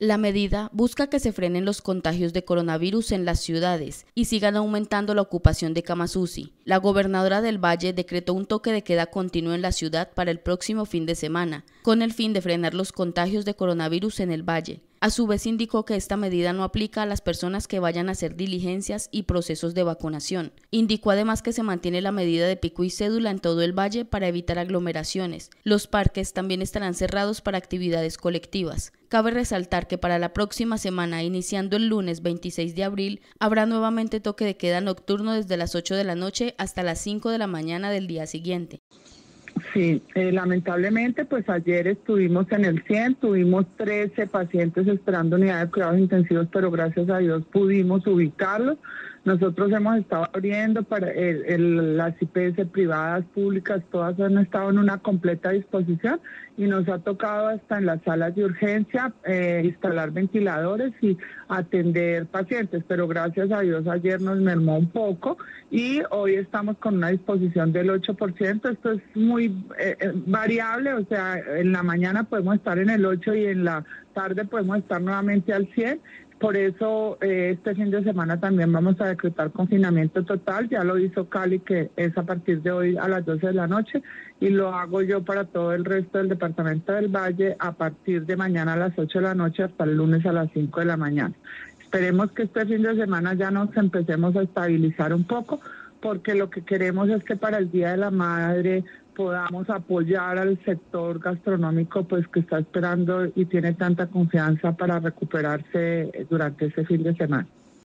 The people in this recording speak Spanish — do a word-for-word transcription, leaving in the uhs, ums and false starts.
La medida busca que se frenen los contagios de coronavirus en las ciudades y sigan aumentando la ocupación de camas U C I. La gobernadora del Valle decretó un toque de queda continuo en la ciudad para el próximo fin de semana, con el fin de frenar los contagios de coronavirus en el Valle. A su vez indicó que esta medida no aplica a las personas que vayan a hacer diligencias y procesos de vacunación. Indicó además que se mantiene la medida de pico y cédula en todo el Valle para evitar aglomeraciones. Los parques también estarán cerrados para actividades colectivas. Cabe resaltar que para la próxima semana, iniciando el lunes veintiséis de abril, habrá nuevamente toque de queda nocturno desde las ocho de la noche hasta las cinco de la mañana del día siguiente. Sí, eh, lamentablemente pues ayer estuvimos en el cien, tuvimos trece pacientes esperando unidad de cuidados intensivos, pero gracias a Dios pudimos ubicarlos. Nosotros hemos estado abriendo para el, el, las I P S privadas, públicas, todas han estado en una completa disposición y nos ha tocado hasta en las salas de urgencia eh, instalar ventiladores y atender pacientes, pero gracias a Dios ayer nos mermó un poco y hoy estamos con una disposición del ocho por ciento. Esto es muy eh, variable, o sea, en la mañana podemos estar en el ocho y en la tarde podemos estar nuevamente al cien. Por eso eh, este fin de semana también vamos a decretar confinamiento total, ya lo hizo Cali, que es a partir de hoy a las doce de la noche, y lo hago yo para todo el resto del departamento del Valle a partir de mañana a las ocho de la noche hasta el lunes a las cinco de la mañana. Esperemos que este fin de semana ya nos empecemos a estabilizar un poco, porque lo que queremos es que para el Día de la Madre podamos apoyar al sector gastronómico, pues que está esperando y tiene tanta confianza para recuperarse durante ese fin de semana.